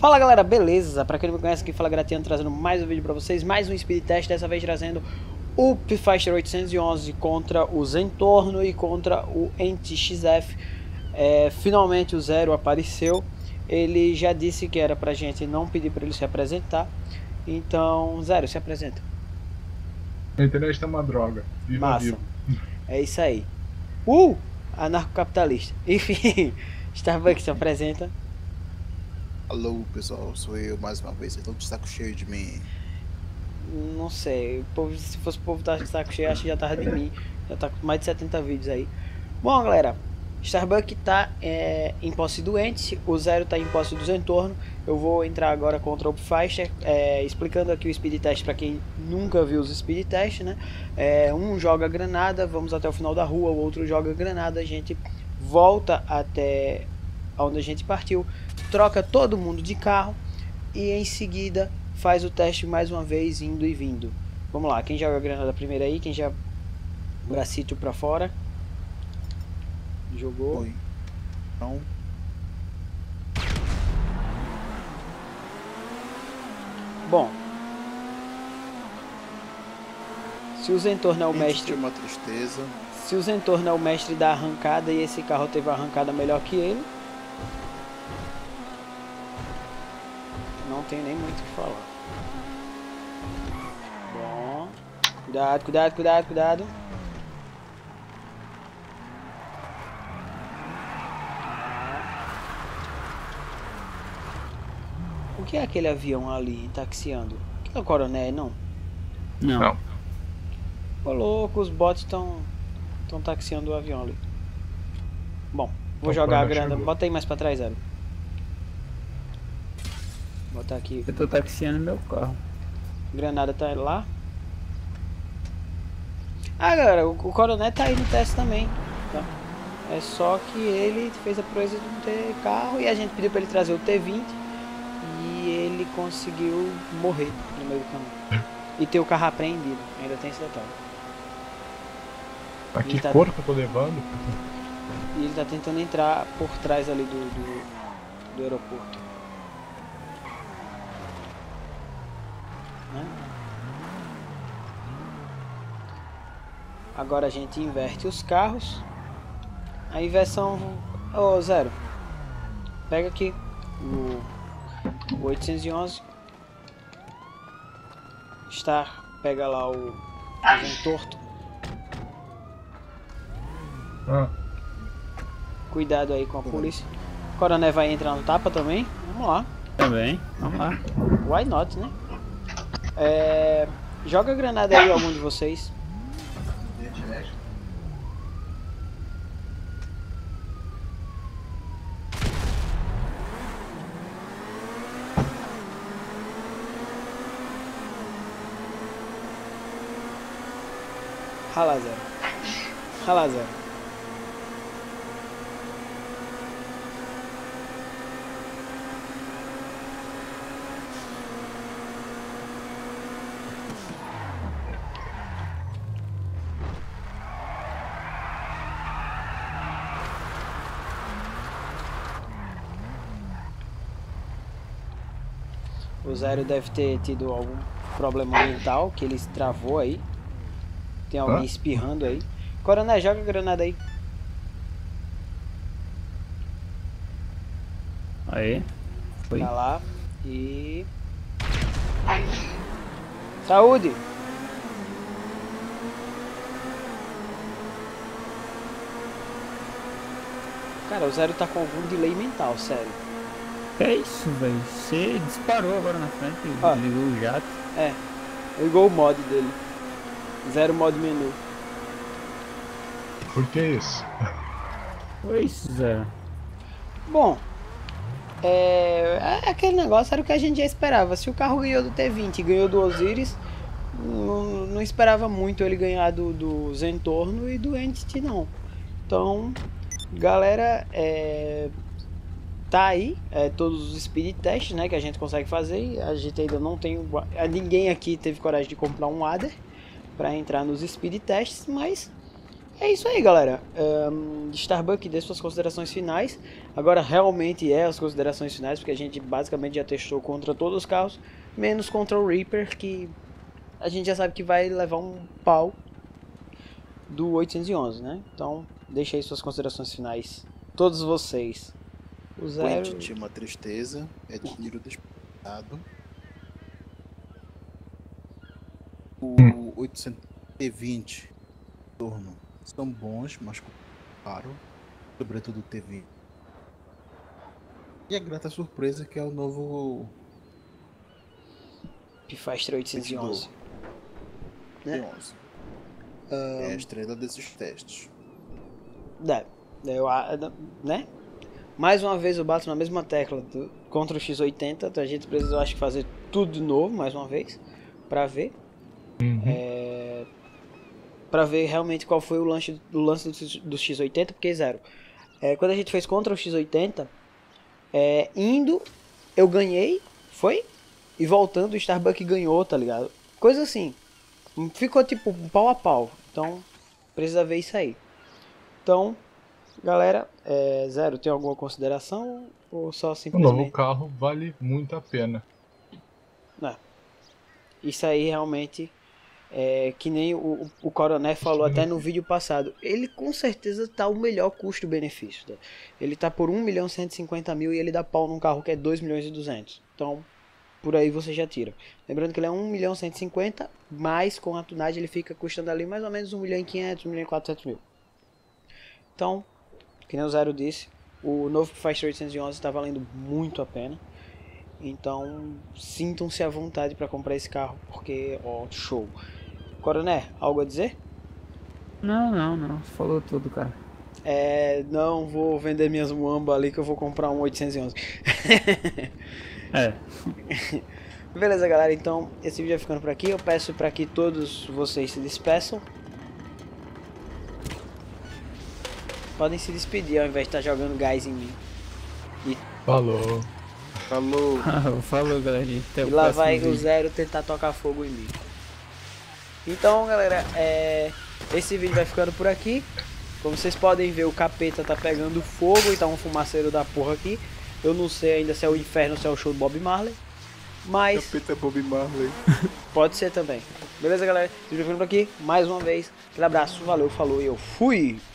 Fala galera, beleza? Pra quem não me conhece, aqui fala Gratiano, trazendo mais um vídeo pra vocês, mais um speed test, dessa vez trazendo o P-Fighter 811 contra o Zentorno e contra o NTXF. Finalmente o Zero apareceu. Ele já disse que era pra gente não pedir pra ele se apresentar. Então, Zero, se apresenta. A internet tá uma droga. Viva Massa. vivo. É isso aí. Anarcocapitalista. Enfim, Starbucks se apresenta. Alô pessoal, sou eu mais uma vez, eu tô de saco cheio de mim. Não sei, se fosse o povo de saco cheio, acho que já tava de mim. Já tá com mais de 70 vídeos aí. Bom galera, Starbucks tá em posse do Ente, o Zero tá em posse do Zentorno. Eu vou entrar agora contra o P-Fighter, explicando aqui o speed test para quem nunca viu os speed test, né? Um joga granada, vamos até o final da rua, o outro joga granada, a gente volta até onde a gente partiu, troca todo mundo de carro e em seguida faz o teste mais uma vez, indo e vindo. Vamos lá, quem joga a granada primeiro aí, quem já bracito pra fora. Jogou. Oi. Então, Bom, se o Zentorno é o mestre, uma tristeza. se o Zentorno é o mestre da arrancada e esse carro teve uma arrancada melhor que ele, não tem nem muito o que falar. Bom, cuidado, cuidado, cuidado, cuidado. O que é aquele avião ali taxiando? Que é o Coroné, não? Não. Ô louco, os bots estão taxiando o avião ali. Bom, vou jogar a granada. Bota aí mais pra trás, Zero. Botar aqui. Eu tô taxiando meu carro. Granada tá lá. Ah, galera, o Coroné tá aí no teste também, tá? É só que ele fez a proeza de não ter carro e a gente pediu pra ele trazer o T20 e ele conseguiu morrer no meio do caminho. E ter o carro apreendido, ainda tem esse detalhe. Mas que tá... cor que eu tô levando? E ele tá tentando entrar por trás ali do aeroporto. Né? Agora a gente inverte os carros. A inversão... Ô, Zero. Pega aqui o 811. Pega lá o Zentorto. Cuidado aí com a polícia. O Coroné vai entrar no tapa também. Vamos lá. Também, vamos lá. Why not, né? Joga a granada aí, algum de vocês. Rala, Zero. Rala, Zero. O Zero deve ter tido algum problema mental, que ele travou aí. Tem alguém espirrando aí. Coroné, joga a granada aí. Aí. Foi. Tá lá. E... Saúde! Cara, o Zero tá com algum delay mental, sério. É isso, velho. Você disparou agora na frente, ligou o jato. Ligou o mod dele. Zero mod menu. Por que isso? Foi isso, Zero. Bom, aquele negócio era o que a gente já esperava. Se o carro ganhou do T20 e ganhou do Osiris, não esperava muito ele ganhar do Zentorno e do Entity, não. Então, galera, tá aí todos os speed tests, né, que a gente consegue fazer. A gente ainda não tem... Ninguém aqui teve coragem de comprar um Adder para entrar nos speed tests, mas é isso aí, galera. Starbuck, dê suas considerações finais. Agora realmente as considerações finais, porque a gente basicamente já testou contra todos os carros, menos contra o Reaper, que a gente já sabe que vai levar um pau do 811, né? Então, deixa aí suas considerações finais. Todos vocês. O Zero... Quentin tinha uma tristeza, é dinheiro despertado. O 820 torno são bons, mas caro, sobretudo o TV. E a grata surpresa que é o novo Pifaster 811. Né? 11. É a estrela desses testes. Né? Mais uma vez eu bato na mesma tecla contra o X80, então a gente precisa, eu acho, fazer tudo de novo, mais uma vez, pra ver. Pra ver realmente qual foi o lance do X80, porque Zero. Quando a gente fez contra o X80, indo, eu ganhei, foi? E voltando, o Starbuck ganhou, tá ligado? Coisa assim. Ficou tipo pau a pau. Então, precisa ver isso aí. Então, galera, Zero, tem alguma consideração? Ou só O simplesmente... novo carro vale muito a pena. Isso aí realmente... que nem o Coroné falou até no vídeo passado, ele com certeza tá o melhor custo-benefício, tá? Ele tá por 1.150.000 e ele dá pau num carro que é 2.200.000, então por aí você já tira. Lembrando que ele é 1.150.000, mas com a tunagem ele fica custando ali mais ou menos 1.500.000, 1.400.000. Então, que nem o Zero disse, o novo Pifaster 811 está valendo muito a pena. Então, sintam-se à vontade para comprar esse carro, porque, ó, show. Coroné, algo a dizer? Não. Falou tudo, cara. Não vou vender minhas muamba ali que eu vou comprar um 811. Beleza, galera, então esse vídeo vai ficando por aqui. Eu peço para que todos vocês se despeçam. Podem se despedir ao invés de estar jogando gás em mim. Falou. Falou, galerinha. E lá vai o Zero tentar tocar fogo em mim. Então, galera, esse vídeo vai ficando por aqui. Como vocês podem ver, o capeta tá pegando fogo e tá um fumaceiro da porra aqui. Eu não sei ainda se é o inferno ou se é o show do Bob Marley. Mas... Capeta Bob Marley. Pode ser também. Beleza, galera? Esse vídeo vai ficando por aqui. Mais uma vez, aquele abraço, valeu, falou e eu fui!